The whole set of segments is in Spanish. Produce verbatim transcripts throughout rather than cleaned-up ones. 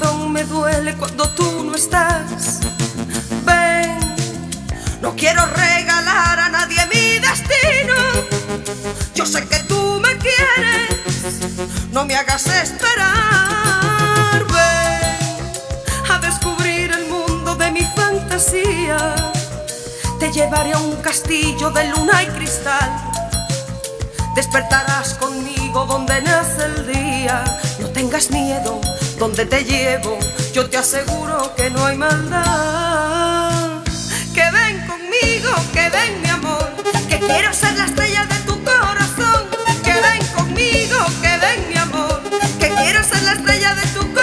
corazón me duele cuando tú no estás. Ven, no quiero regalar a nadie mi destino. Yo sé que tú me quieres, no me hagas esperar. Ven a descubrir el mundo de mi fantasía. Te llevaré a un castillo de luna y cristal. Despertarás conmigo donde nace el día. No tengas miedo, donde te llevo, yo te aseguro que no hay maldad. Que ven conmigo, que ven mi amor, que quiero ser la estrella de tu corazón. Que ven conmigo, que ven mi amor, que quiero ser la estrella de tu corazón.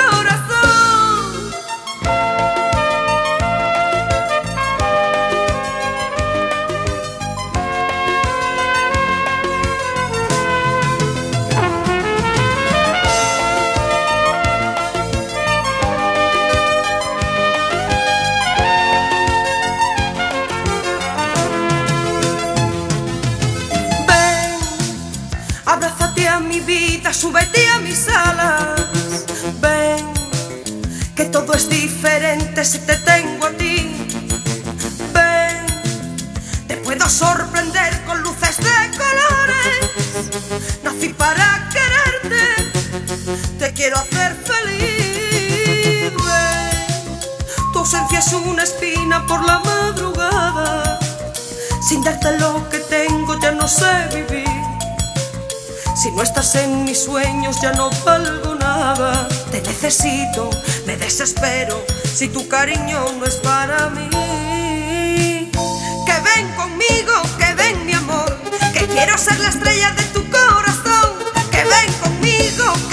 Abrázate a mi vida, súbete a mis alas. Ven, que todo es diferente si te tengo a ti. Ven, te puedo sorprender con luces de colores. Nací para quererte, te quiero hacer feliz. Ven, tu ausencia es una espina por la madrugada. Sin darte lo que tengo ya no sé vivir. Si no estás en mis sueños ya no valgo nada. Te necesito, me desespero si tu cariño no es para mí. Que ven conmigo, que ven mi amor, que quiero ser la estrella de tu corazón. Que ven conmigo,